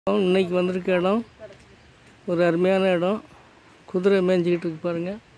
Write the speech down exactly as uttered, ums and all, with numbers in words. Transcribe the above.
இன்னைக்கு வந்திருக்க இடம் ஒரு அருமையான இடம். குதிரை மேய்ஞ்சிக்கிட்டு இருக்கு பாருங்கள்.